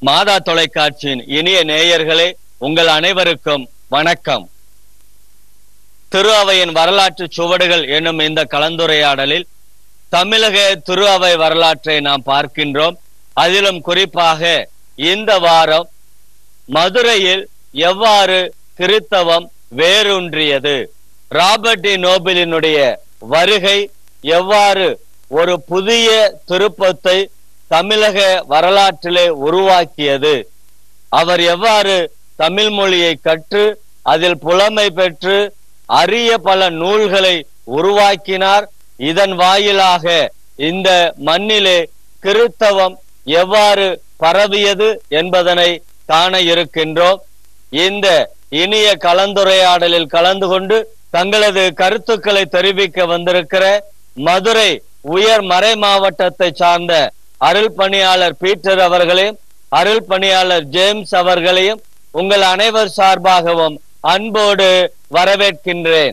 மாதா தொலைக்காட்சியின் இனிய நேயர்களே, உங்கள் அனைவருக்கும் வணக்கம். திரு அவையின் வரலாற்று சுவடுகள் என்னும் இந்த கலந்துரையாடலில் தமிழக திரு அவை வரலாற்றை நாம் பார்க்கின்றோம். அதிலும் குறிப்பாக இந்த வாரம் மதுரையில் எவ்வாறு கிறித்தவம் வேரூன்றியது, ராபர்ட் டி நோபிளினுடைய வருகை எவ்வாறு ஒரு புதிய திருப்பத்தை தமிழக வரலாற்றிலே உருவாக்கியது, அவர் எவ்வாறு தமிழ் மொழியை கற்று அதில் புலமை பெற்று அரிய பல நூல்களை உருவாக்கினார், இதன் வாயிலாக இந்த மண்ணிலே கிறித்தவம் எவ்வாறு பரவியது என்பதனை காண இருக்கின்றோம். இந்த இனிய கலந்துரையாடலில் கலந்து கொண்டு தங்களது கருத்துக்களை தெரிவிக்க வந்திருக்கிற மதுரை உயர் மறை மாவட்டத்தை சார்ந்த அருள் பணியாளர் பீட்டர் அவர்களையும் அருள் பணியாளர் ஜேம்ஸ் அவர்களையும் உங்கள் அனைவர் சார்பாகவும் அன்போடு வரவேற்கின்றேன்.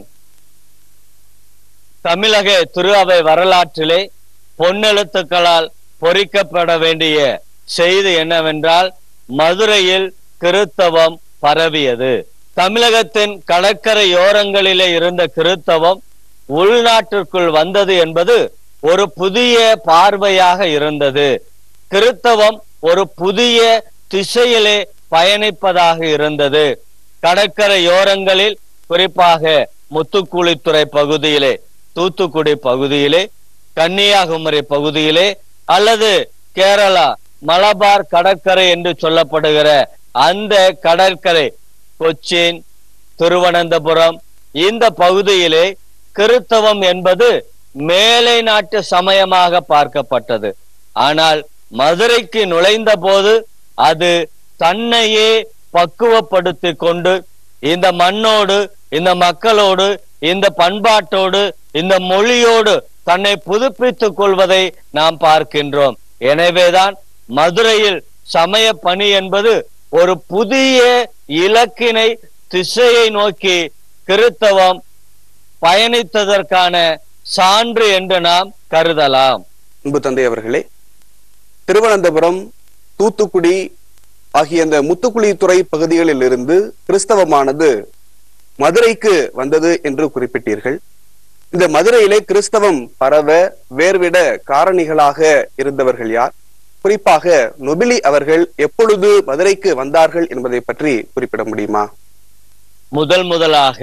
தமிழக திரு அவை வரலாற்றிலே பொன்னெழுத்துக்களால் பொறிக்கப்பட வேண்டிய செய்தி என்னவென்றால், மதுரையில் கிறித்தவம் பரவியது. தமிழகத்தின் கடற்கரையோரங்களிலே இருந்த கிறித்தவம் உள்நாட்டிற்குள் வந்தது என்பது ஒரு புதிய பார்வையாக இருந்தது. கிறித்தவம் ஒரு புதிய திசையிலே பயணிப்பதாக இருந்தது. கடற்கரையோரங்களில், குறிப்பாக முத்துக்குளித்துறை பகுதியிலே, தூத்துக்குடி பகுதியிலே, கன்னியாகுமரி பகுதியிலே அல்லது கேரளா மலபார் கடற்கரை என்று சொல்லப்படுகிற அந்த கடற்கரை, கொச்சின், திருவனந்தபுரம், இந்த பகுதியிலே கிறித்தவம் என்பது மேலை நாட்டு சமயமாக பார்க்கப்பட்டது. ஆனால் மதுரைக்கு நுழைந்த போது அது தன்னையே பக்குவப்படுத்தி கொண்டு இந்த மண்ணோடு, இந்த மக்களோடு, இந்த பண்பாட்டோடு, இந்த மொழியோடு தன்னை புதுப்பித்துக் கொள்வதை நாம் பார்க்கின்றோம். எனவேதான் மதுரையில் சமய பணி என்பது ஒரு புதிய இலக்கினை திசையை நோக்கி கிறித்தவம் பயணித்ததற்கான சான்று என்று நாம் கருதலாம். அன்பு தந்தை அவர்களே, திருவனந்தபுரம், தூத்துக்குடி ஆகிய இந்த முத்துக்குளித்துறை பகுதிகளில் இருந்து கிறிஸ்தவமானது மதுரைக்கு வந்தது என்று குறிப்பிட்டீர்கள். இந்த மதுரையிலே கிறிஸ்தவம் பரவ வேர்விட காரணிகளாக இருந்தவர்கள் யார்? குறிப்பாக நொபிலி அவர்கள் எப்பொழுது மதுரைக்கு வந்தார்கள் என்பதை பற்றி குறிப்பிட முடியுமா? முதலாக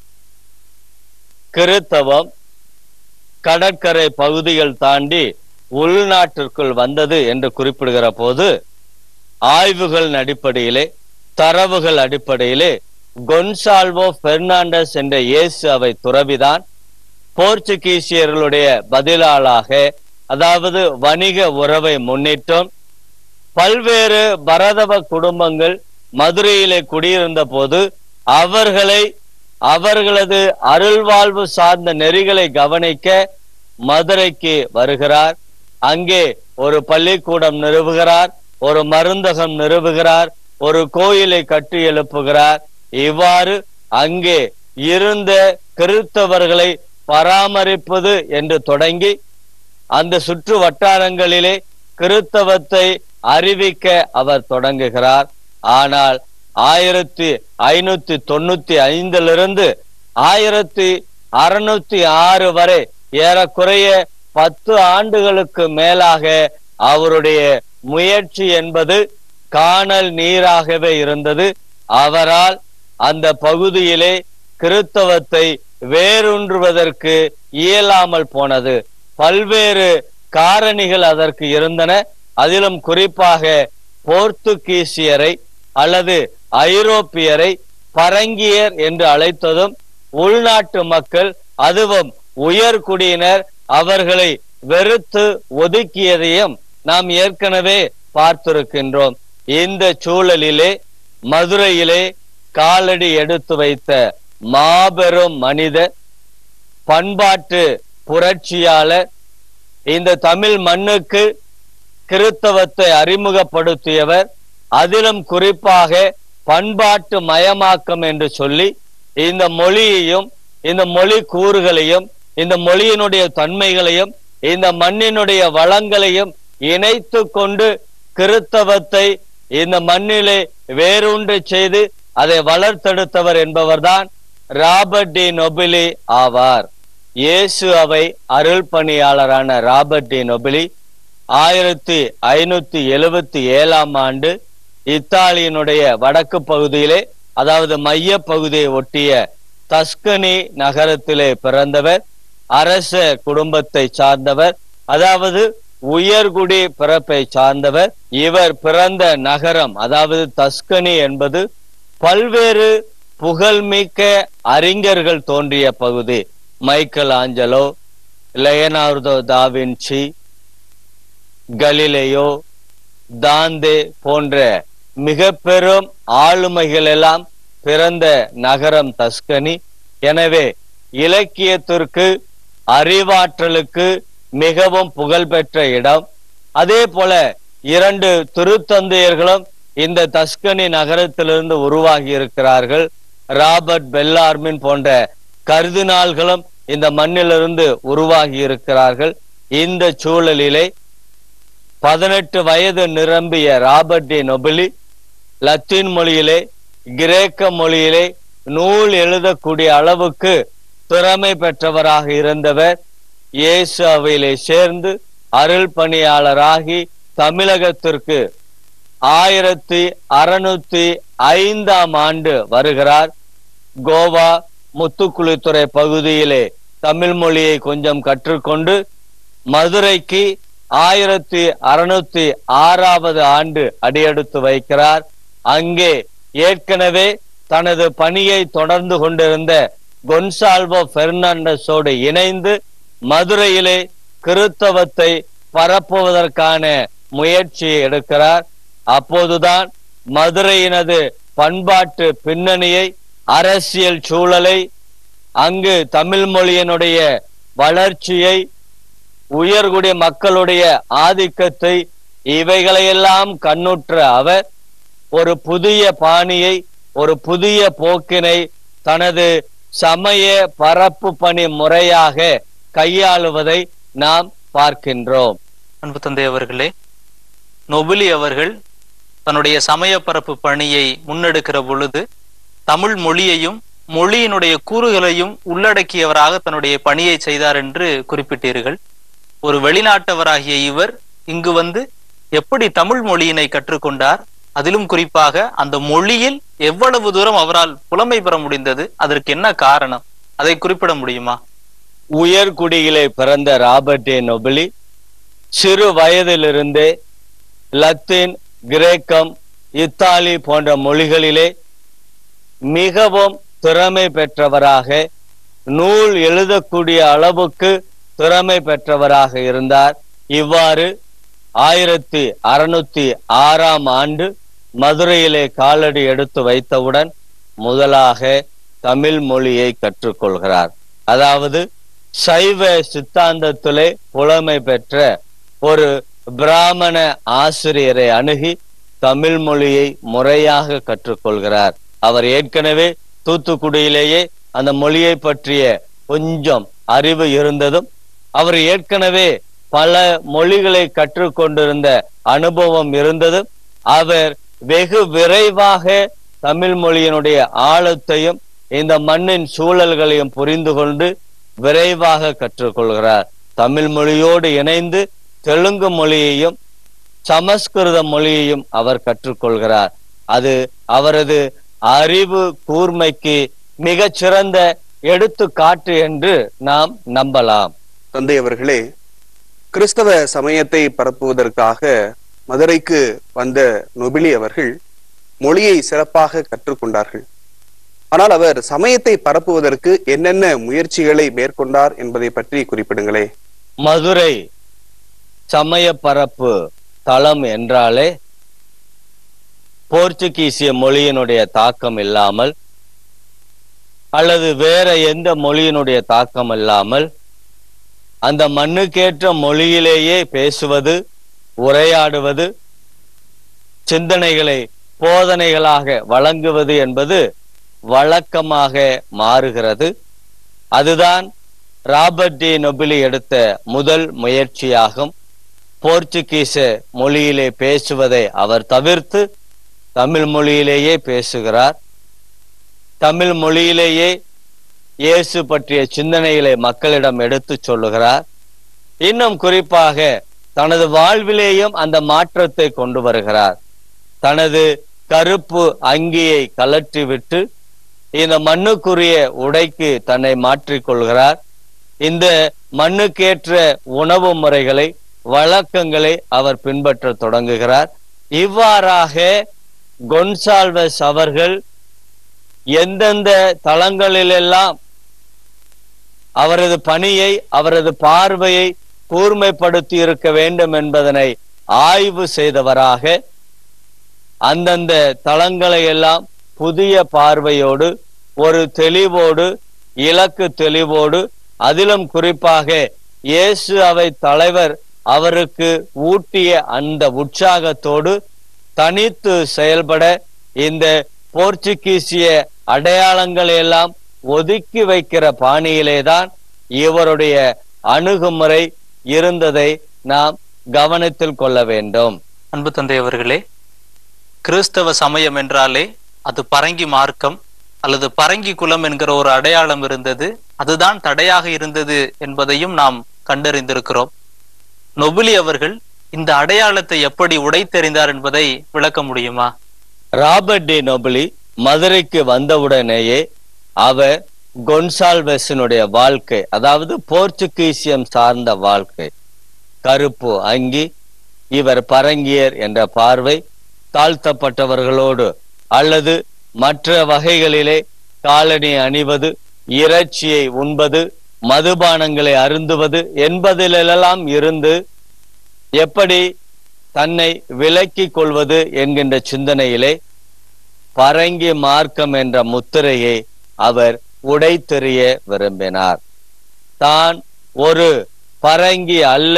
கிறித்தவம் கடற்கரை பகுதிகள் தாண்டி உள்நாட்டிற்குள் வந்தது என்று குறிப்பிடுகிற போது, ஆய்வுகள் அடிப்படையிலே, தரவுகள் அடிப்படையிலே கொன்சால்வோ பெர்னாண்டஸ் என்ற இயேசு அவை துறவிதான் போர்ச்சுகீசியர்களுடைய பதிலாளாக, அதாவது வணிக உறவை முன்னிட்டும் பல்வேறு பரதவ குடும்பங்கள் மதுரையிலே குடியிருந்த போது அவர்களது அருள்வாழ்வு சார்ந்த நெறிகளை கவனிக்க மதுரைக்கு வருகிறார். அங்கே ஒரு பள்ளிக்கூடம் நிறுவுகிறார், ஒரு மருந்தகம் நிறுவுகிறார், ஒரு கோயிலை கட்டி எழுப்புகிறார். இவ்வாறு அங்கே இருந்த கிறித்தவர்களை பராமரிப்பது என்று தொடங்கி அந்த சுற்று வட்டாரங்களிலே கிறித்தவத்தை அறிவிக்க அவர் தொடங்குகிறார். ஆனால் 1595 1606 வரை ஏறக்குறைய 10 ஆண்டுகளுக்கு மேலாக அவருடைய முயற்சி என்பது காணல் நீராகவே இருந்தது. அவரால் அந்த பகுதியிலே கிறித்தவத்தை வேரூன்றுவதற்கு இயலாமல் போனது. பல்வேறு காரணிகள் அதற்கு இருந்தன. அதிலும் குறிப்பாக போர்த்துகீசியரை அல்லது ஐரோப்பியரை பரங்கியர் என்று அழைத்ததும், உள்நாட்டு மக்கள், அதுவும் உயர்குடியினர் அவர்களை வெறுத்து ஒதுக்கியதையும் நாம் ஏற்கனவே பார்த்திருக்கின்றோம். இந்த சூழலிலே மதுரையிலே காலடி எடுத்து வைத்த மாபெரும் மனித பண்பாட்டு புரட்சியாளர், இந்த தமிழ் மண்ணுக்கு கிறித்தவத்தை அறிமுகப்படுத்தியவர், அதிலும் குறிப்பாக பண்பாட்டு மயமாக்கம் என்று சொல்லி இந்த மொழியையும், இந்த மொழி கூறுகளையும், இந்த மொழியினுடைய தன்மைகளையும், இந்த மண்ணினுடைய வளங்களையும் இணைத்து கொண்டு கிறித்தவத்தை இந்த மண்ணிலே வேரூன்று செய்து அதை வளர்த்தெடுத்தவர் என்பவர்தான் ராபர்ட் டி நொபிலி ஆவார். இயேசு அவை அருள் பணியாளரான ராபர்ட் டி நொபிலி 1577 ஆண்டு இத்தாலியினுடைய வடக்கு பகுதியிலே, அதாவது மைய பகுதியை ஒட்டிய தஸ்கனி நகரத்திலே பிறந்தவர். அரச குடும்பத்தை சார்ந்தவர், அதாவது உயர்குடி பிறப்பை சார்ந்தவர். இவர் பிறந்த நகரம், அதாவது தஸ்கனி என்பது பல்வேறு புகழ்மிக்க அறிஞர்கள் தோன்றிய பகுதி. மைக்கேல் ஆஞ்சலோ, லெயனார்டோ தாவின்சி, கலிலேயோ, தாந்தே போன்ற மிக பெரும் ஆளுமைகள் எல்லாம் பிறந்த நகரம் தஸ்கனி. எனவே இலக்கியத்திற்கு, அறிவாற்றலுக்கு மிகவும் புகழ்பெற்ற இடம். அதே போல 2 திருத்தந்தையர்களும் இந்த தஸ்கனி நகரத்திலிருந்து உருவாகி இருக்கிறார்கள். ராபர்ட் பெல்லார்மின் போன்ற கர்தினால்களும் இந்த மண்ணிலிருந்து உருவாகி இருக்கிறார்கள். இந்த சூழலிலே 18 வயது நிரம்பிய ராபர்ட் டி நொபிலி லத்தீன் மொழியிலே, கிரேக்க மொழியிலே நூல் எழுதக்கூடிய அளவுக்கு திறமை பெற்றவராக இருந்தவர். இயேசு அவையிலே சேர்ந்து அருள் பணியாளராகி தமிழகத்திற்கு 1605 ஆண்டு வருகிறார். கோவா முத்துக்குளித்துறை பகுதியிலே தமிழ் மொழியை கொஞ்சம் கற்றுக்கொண்டு மதுரைக்கு 1606 ஆண்டு அடியெடுத்து வைக்கிறார். அங்கே ஏற்கனவே தனது பணியை தொடர்ந்து கொண்டிருந்த கொன்சால்வோ பெர்னாண்டஸோடு இணைந்து மதுரையிலே கிறிஸ்தவத்தை பரப்புவதற்கான முயற்சியை எடுக்கிறார். அப்போதுதான் மதுரையினது பண்பாட்டு பின்னணியை, அரசியல் சூழலை, அங்கு தமிழ் மொழியினுடைய வளர்ச்சியை, உயர்குடி மக்களுடைய ஆதிக்கத்தை, இவைகளையெல்லாம் கண்ணுற்ற அவர் ஒரு புதிய பாணியை, ஒரு புதிய போக்கினை தனது சமய பரப்பு பணி முறையாக கையாளுவதை நாம் பார்க்கின்றோம். அன்பு தந்தை அவர்களே, நொபிலி அவர்கள் தன்னுடைய சமய பரப்பு பணியை முன்னெடுக்கிற பொழுது தமிழ் மொழியையும் மொழியினுடைய கூறுகளையும் உள்ளடக்கியவராக தன்னுடைய பணியை செய்தார் என்று குறிப்பிட்டீர்கள். ஒரு வெளிநாட்டவராகிய இவர் இங்கு வந்து எப்படி தமிழ் மொழியினை கற்றுக்கொண்டார், அதிலும் குறிப்பாக அந்த மொழியில் எவ்வளவு தூரம் அவரால் புலமை பெற முடிந்தது, அதற்கு என்ன காரணம், அதை குறிப்பிட முடியுமா? உயர்குடியிலே பிறந்த ராபர்ட் டி நொபிலி சிறு வயதிலிருந்தே லத்தீன், கிரேக்கம், இத்தாலி போன்ற மொழிகளிலே மிகவும் திறமை பெற்றவராக, நூல் எழுதக்கூடிய அளவுக்கு திறமை பெற்றவராக இருந்தார். இவ்வாறு 1606 ஆண்டு மதுரையிலே காலடி எடுத்து வைத்தவுடன் முதலாக தமிழ் மொழியை கற்றுக்கொள்கிறார். அதாவது சைவ சித்தாந்தத்திலே புலமை பெற்ற ஒரு பிராமண ஆசிரியரை அணுகி தமிழ் மொழியை முறையாக கற்றுக்கொள்கிறார். அவர் ஏற்கனவே தூத்துக்குடியிலேயே அந்த மொழியை பற்றிய கொஞ்சம் அறிவு இருந்ததும், அவர் ஏற்கனவே பல மொழிகளை கற்றுக்கொண்டிருந்த அனுபவம் இருந்ததும், அவர் வெகு விரைவாக தமிழ் மொழியினுடைய ஆழத்தையும் இந்த மண்ணின் சூழல்களையும் புரிந்து கொண்டு விரைவாக கற்றுக்கொள்கிறார். தமிழ் மொழியோடு இணைந்து தெலுங்கு மொழியையும் சமஸ்கிருத மொழியையும் அவர் கற்றுக்கொள்கிறார். அது அவரது அறிவு கூர்மைக்கு மிகச் சிறந்த எடுத்துக்காட்டு என்று நாம் நம்பலாம். தந்தை அவர்களே, கிறிஸ்தவ சமயத்தை பரப்புவதற்காக மதுரைக்கு வந்த நொபிலி அவர்கள் மொழியை சிறப்பாக கற்றுக்கொண்டார்கள். ஆனால் அவர் சமயத்தை பரப்புவதற்கு என்னென்ன முயற்சிகளை மேற்கொண்டார் என்பதை பற்றி குறிப்பிடுங்களே. மதுரை சமய பரப்பு தளம் என்றாலே போர்ச்சுகீசிய மொழியினுடைய தாக்கம் இல்லாமல் அல்லது வேற எந்த மொழியினுடைய தாக்கம் இல்லாமல் அந்த மண்ணுக்கேற்ற மொழியிலேயே பேசுவது, உரையாடுவது, சிந்தனைகளை போதனைகளாக வழங்குவது என்பது வழக்கமாக மாறுகிறது. அதுதான் ராபர்ட் டி நொபிலி எடுத்த முதல் முயற்சியாகும். போர்ச்சுகீச மொழியிலே பேசுவதை அவர் தவிர்த்து தமிழ் மொழியிலேயே பேசுகிறார். தமிழ் மொழியிலேயே இயேசு பற்றிய சிந்தனைகளை மக்களிடம் எடுத்து சொல்லுகிறார். இன்னும் குறிப்பாக தனது வாழ்விலேயும் அந்த மாற்றத்தை கொண்டு வருகிறார். தனது கருப்பு அங்கியை கலற்றிவிட்டு இந்த மண்ணுக்குரிய உடைக்கு தன்னை மாற்றிக்கொள்கிறார். இந்த மண்ணுக்கேற்ற உணவு முறைகளை, வழக்கங்களை அவர் பின்பற்ற தொடங்குகிறார். இவ்வாறாக கொன்சால்வஸ் அவர்கள் எந்தெந்த தளங்களிலெல்லாம் அவரது பணியை, அவரது பார்வையை கூர்மைப்படுத்தி இருக்க வேண்டும் என்பதனை ஆய்வு செய்தவராக அந்தந்த தளங்களை எல்லாம் புதிய பார்வையோடு, ஒரு தெளிவோடு, இலக்கு தெளிவோடு, அதிலும் குறிப்பாக இயேசு அவை தலைவர் அவருக்கு ஊட்டிய அந்த உற்சாகத்தோடு தனித்து செயல்பட இந்த போர்ச்சுகீசிய அடையாளங்களை எல்லாம் ஒதுக்கி வைக்கிற பாணியிலேதான் இவருடைய அணுகுமுறை இருந்ததை நாம் கவனத்தில் கொள்ள வேண்டும். அன்பு தந்தை அவர்களே, கிறிஸ்தவ சமயம் என்றாலே அது பரங்கி மார்க்கம் அல்லது பரங்கி குலம் என்கிற ஒரு அடையாளம் இருந்தது. அதுதான் தடையாக இருந்தது என்பதையும் நாம் கண்டறிந்திருக்கிறோம். நொபிலி அவர்கள் இந்த அடையாளத்தை எப்படி உடைத்தெறிந்தார் என்பதை விளக்க முடியுமா? ராபர்ட் டி நொபிலி மதுரைக்கு வந்தவுடனேயே அவர் கொன்சால்வஸினுடைய வாழ்க்கை, அதாவது போர்ச்சுகீசியம் சார்ந்த வாழ்க்கை, கருப்பு அங்கி, இவர் பரங்கியர் என்ற பார்வை, தாழ்த்தப்பட்டவர்களோடு அல்லது மற்ற வகைகளிலே காலணி அணிவது, இறைச்சியை உண்பது, மதுபானங்களை அருந்துவது என்பதிலெல்லாம் இருந்து எப்படி தன்னை விலக்கிக் கொள்வது என்கின்ற சிந்தனையிலே பரங்கி மார்க்கம் என்ற முத்திரையை அவர் உடைத்தெறிய விரும்பினார். தான் ஒரு பரங்கி அல்ல,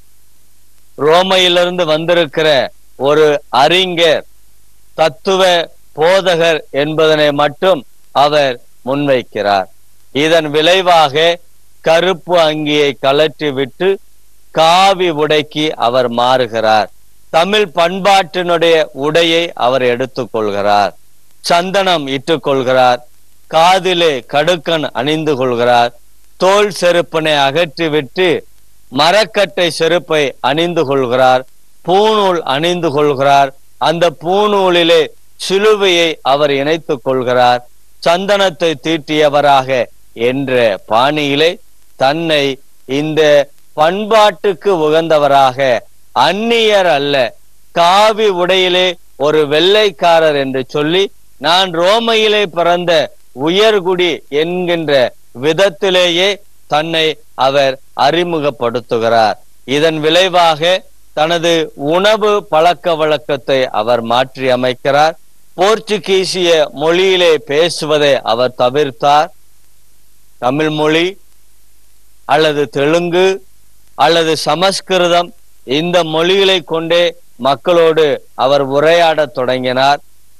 ரோமையிலிருந்து வந்திருக்கிற ஒரு அறிஞர், தத்துவ போதகர் என்பதனை மட்டும் அவர் முன்வைக்கிறார். இதன் விளைவாக கருப்பு அங்கியை கலற்றி விட்டு காவி உடைக்கு அவர் மாறுகிறார். தமிழ் பண்பாட்டினுடைய உடையை அவர் எடுத்துக்கொள்கிறார். சந்தனம் இட்டுக்கொள்கிறார். காதிலே கடுக்கன் அணிந்து கொள்கிறார். தோல் செருப்பினை அகற்றிவிட்டு மரக்கட்டை செருப்பை அணிந்து கொள்கிறார். பூநூல் அணிந்து கொள்கிறார். அந்த பூநூலிலே சிலுவையை அவர் இணைத்துக் கொள்கிறார். சந்தனத்தை தீட்டியவராக என்ற பாணியிலே தன்னை இந்த பண்பாட்டுக்கு உகந்தவராக, அந்நியர் அல்ல, காவி உடையிலே ஒரு வெள்ளைக்காரர் என்று சொல்லி, நான் ரோமையிலே பிறந்த உயர்குடி என்கின்ற விதத்திலேயே தன்னை அவர் அறிமுகப்படுத்துகிறார். இதன் விளைவாக தனது உணவு பழக்க வழக்கத்தை அவர் மாற்றி அமைக்கிறார். போர்ச்சுகீசிய மொழியிலே பேசுவதை அவர் தவிர்த்தார். தமிழ் மொழி அல்லது தெலுங்கு அல்லது சமஸ்கிருதம், இந்த மொழிகளை கொண்டே மக்களோடு அவர் உரையாடத் தொடங்கினார்.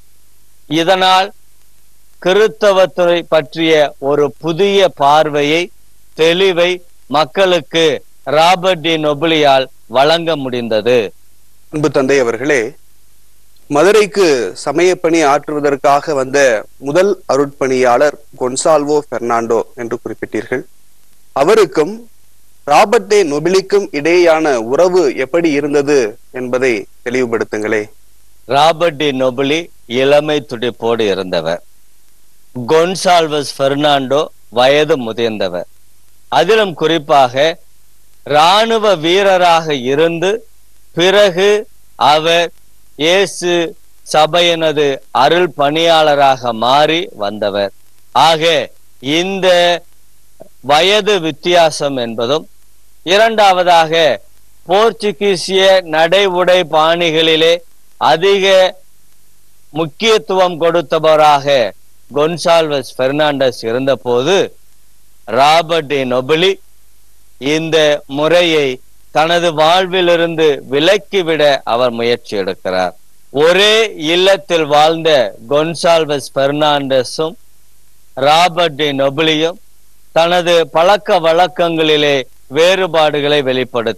இதனால் கிறிஸ்தவத்தை பற்றிய ஒரு புதிய பார்வையை, தெளிவை மக்களுக்கு ராபர்ட் டி நொபிலியால் வழங்க முடிந்தது. அன்பு தந்தை அவர்களே, மதுரைக்கு சமயப்பணி ஆற்றுவதற்காக வந்த முதல் அருட்பணியாளர் கொன்சால்வோ பெர்னாண்டோ என்று குறிப்பிட்டீர்கள். அவருக்கும் ராபர்ட் டி நொபிலிக்கும் இடையேயான உறவு எப்படி இருந்தது என்பதை தெளிவுபடுத்துங்களே. ராபர்ட் டி நொபிலி இளமை துடிப்போடு இருந்தவர். கொன்சால்வஸ் பெர்னாண்டோ வயது முதிர்ந்தவர். அதிலும் குறிப்பாக இராணுவ வீரராக இருந்து பிறகு அவர் இயேசு சபையினது அருள் பணியாளராக மாறி வந்தவர். ஆக இந்த வயது வித்தியாசம் என்பதும், இரண்டாவதாக போர்ச்சுகீசிய நடை உடை பாணிகளிலே அதிக முக்கியத்துவம் கொடுத்தவராக கொன்சால்வஸ் பெர்னாண்டஸ் இருந்தபோது, ராபர்ட் டி நொபிலி இந்த முறையை தனது வாழ்விலிருந்து விலக்கிவிட அவர் முயற்சி எடுக்கிறார். ஒரே இல்லத்தில் வாழ்ந்த கொன்சால்வஸ் பெர்னாண்டஸும் ராபர்ட் டி நொபிலியும் தனது பழக்க வழக்கங்களிலே வேறுபாடுகளை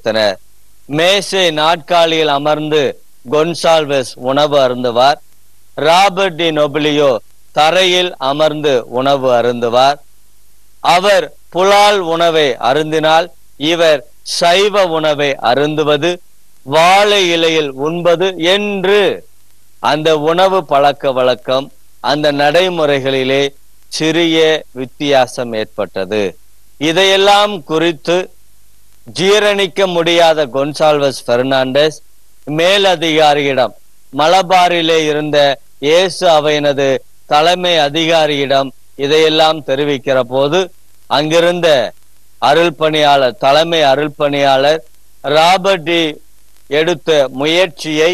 வெளிப்படுத்தினர். மேசை நாட்காலியில் அமர்ந்து கொன்சால்வஸ் உணவு அருந்துவார். ராபர்ட் டி நொபிலியோ தரையில் அமர்ந்து உணவு அருந்துவார். அவர் புலால் உணவை அருந்தினால் இவர் சைவ உணவை அருந்துவது, வாழை இலையில் உண்பது என்று அந்த உணவு பழக்க வழக்கம், அந்த நடைமுறைகளிலே சிறிய வித்தியாசம் ஏற்பட்டது. இதையெல்லாம் குறித்து ஜீரணிக்க முடியாத கொன்சால்வஸ் பெர்னாண்டஸ் மேலதிகாரியிடம், மலபாரிலே இருந்த இயேசு அவையினது தலைமை அதிகாரியிடம் இதையெல்லாம் தெரிவிக்கிற போது, அங்கிருந்த அருள்பணியாளர், தலைமை அருள்பணியாளர் ராபர்ட் டி எடுத்த முயற்சியை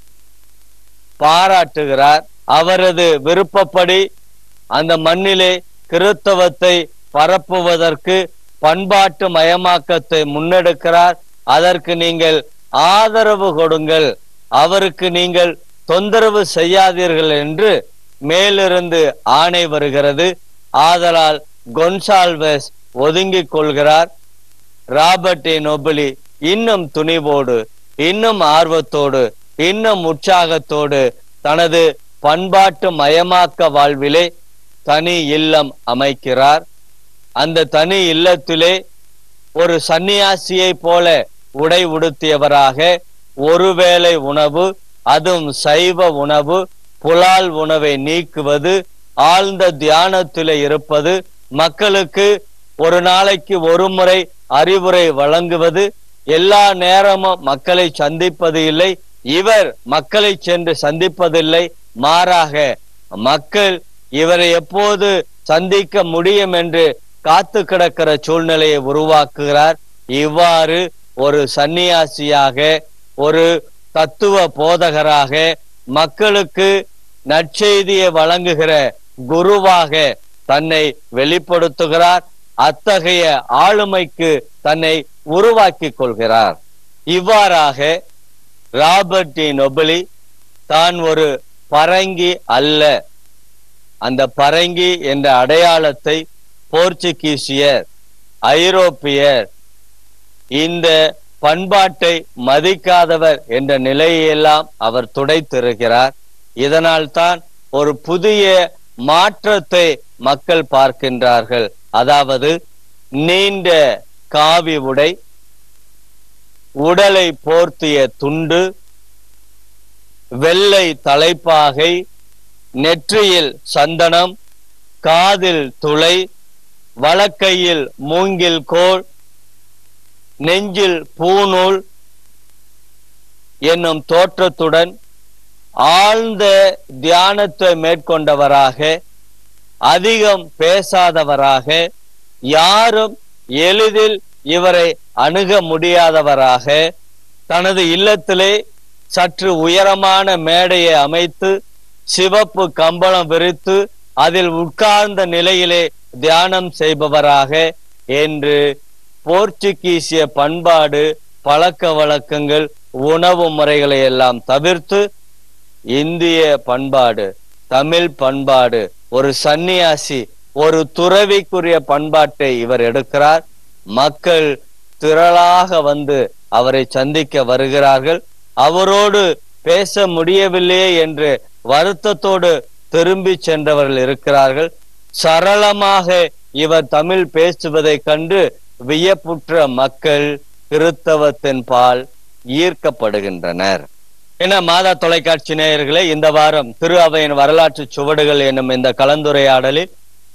பாராட்டுகிறார். அவரது விருப்பப்படி அந்த மண்ணிலே கிறிஸ்தவத்தை பரப்புவதற்கு பண்பாட்டு மயமாக்கத்தை முன்னெடுக்கிறார். அதற்கு நீங்கள் ஆதரவு கொடுங்கள், அவருக்கு நீங்கள் தொந்தரவு செய்யாதீர்கள் என்று மேலிருந்து ஆணை வருகிறது. ஆதலால் கொன்சால்வஸ் ஒதுங்கிக் கொள்கிறார். ராபர்ட் டி நொபிலி இன்னும் துணிவோடு, இன்னும் ஆர்வத்தோடு, இன்னும் உற்சாகத்தோடு தனது பண்பாட்டு மயமாக்க வாழ்விலே தனி இல்லம் அமைக்கிறார். அந்த தனி இல்லத்திலே ஒரு சன்னியாசியை போல உடை உடுத்தியவராக ஒருவேளை உணவு, அதுவும் சைவ உணவு, புலால் உணவை நீக்குவது, ஆழ்ந்த தியானத்திலே இருப்பது, மக்களுக்கு ஒரு நாளைக்கு ஒரு முறை அறிவுரை வழங்குவது, எல்லா நேரமும் மக்களை சந்திப்பது இல்லை. இவர் மக்களை சென்று சந்திப்பதில்லை, மாறாக மக்கள் இவரை எப்போது சந்திக்க முடியும் என்று காத்து கிடக்கிற சூழ்நிலையை உருவாக்குகிறார். இவ்வாறு ஒரு சன்னியாசியாக, ஒரு தத்துவ போதகராக, மக்களுக்கு நற்செய்தியை வழங்குகிற குருவாக தன்னை வெளிப்படுத்துகிறார். அத்தகைய ஆளுமைக்கு தன்னை உருவாக்கி கொள்கிறார். இவ்வாறாக ராபர்ட் டி நொபிலி தான் ஒரு பரங்கி அல்ல, அந்த பரங்கி என்ற அடையாளத்தை போர்ச்சுகீசியர், ஐரோப்பியர் இந்த பண்பாட்டை மதிக்காதவர் என்ற நிலையெல்லாம் அவர் துடைத்திருக்கிறார். இதனால் தான் ஒரு புதிய மாற்றத்தை மக்கள் பார்க்கின்றார்கள். அதாவது நீண்ட காவி உடை, உடலை போர்த்திய துண்டு, வெள்ளை தலைப்பாகை, நெற்றியில் சந்தனம், காதில் துளை, வலக்கையில் மூங்கில் கோல், நெஞ்சில் பூநூல் என்னும் தோற்றத்துடன் ஆழ்ந்த தியானத்தை மேற்கொண்டவராக, அதிகம் பேசாதவராக, யாரும் எளிதில் இவரை அணுக முடியாதவராக, தனது இல்லத்திலே சற்று உயரமான மேடையை அமைத்து சிவப்பு கம்பளம் விரித்து அதில் உட்கார்ந்த நிலையிலே தியானம் செய்பவராக என்று போர்ச்சுகீசிய பண்பாடு, பழக்க வழக்கங்கள், உணவு முறைகளை எல்லாம் தவிர்த்து இந்திய பண்பாடு, தமிழ் பண்பாடு, ஒரு சன்னியாசி, ஒரு துறவிக்குரிய பண்பாட்டை இவர் எடுக்கிறார். மக்கள் திரளாக வந்து அவரை சந்திக்க வருகிறார்கள். அவரோடு பேச முடியவில்லையே என்று வருத்தத்தோடு திரும்பி சென்றவர்கள் இருக்கிறார்கள். சரளமாக இவர் தமிழ் பேசுவதை கண்டு வியப்புற்ற மக்கள் கிறிஸ்தவத்தின் பால் ஈர்க்கப்படுகின்றனர். என மாதா தொலைக்காட்சி நேயர்களே, இந்த வாரம் திரு அவையின் வரலாற்று சுவடுகள் என்னும் இந்த கலந்துரையாடலில்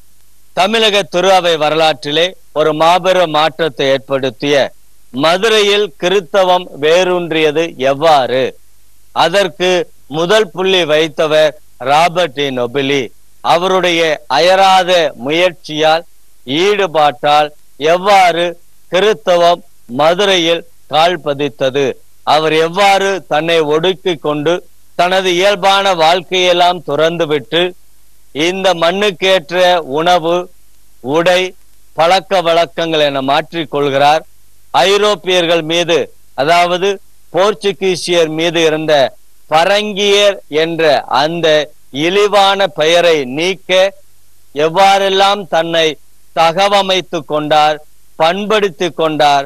தமிழக திரு அவை வரலாற்றிலே ஒரு மாபெரும் மாற்றத்தை ஏற்படுத்திய மதுரையில் கிறிஸ்தவம் வேரூன்றியது எவ்வாறு, அதற்கு முதல் புள்ளி வைத்தவர் ராபர்ட் டி நொபிலி. அவருடைய அயராத முயற்சியால், ஈடுபாட்டால் எவ்வாறு கிறிஸ்தவம் மதுரையில் கால் பதித்தது, அவர் எவ்வாறு தன்னை ஒடுக்கி கொண்டு தனது இயல்பான வாழ்க்கையெல்லாம் துறந்துவிட்டு இந்த மண்ணுக்கேற்ற உணவு, உடை, பழக்க வழக்கங்கள் என மாற்றிக்கொள்கிறார். ஐரோப்பியர்கள் மீது, அதாவது போர்ச்சுகீசியர் மீது இருந்த பரங்கியர் என்ற அந்த இழிவான பெயரை நீக்க எவ்வாறெல்லாம் தன்னை தகவமைத்து கொண்டார், பண்படுத்தி கொண்டார்,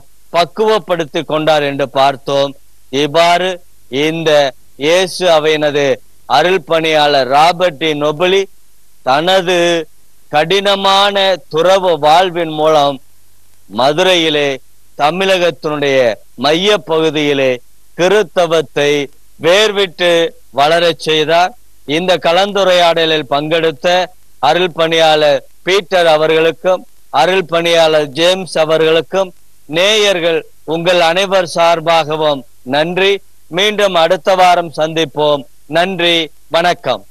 பக்குவப்படுத்தி கொண்டார் என்று பார்த்தோம். இவ்வாறு இந்த இயேசு அவையினது அருள் பணியாளர் ராபர்ட் டி நொபிலி தனது கடினமான துறவு வாழ்வின் மூலம் மதுரையிலே தமிழகத்தினுடைய மைய பகுதியிலே கிறித்தவத்தை வேர்விட்டு வளரச் செய்தார். இந்த கலந்துரையாடலில் பங்கெடுத்த அருள் பணியாளர் பீட்டர் அவர்களுக்கும் அருள் பணியாளர் ஜேம்ஸ் அவர்களுக்கும் நேயர்கள் உங்கள் அனைவர் சார்பாகவும் நன்றி. மீண்டும் அடுத்த வாரம் சந்திப்போம். நன்றி, வணக்கம்.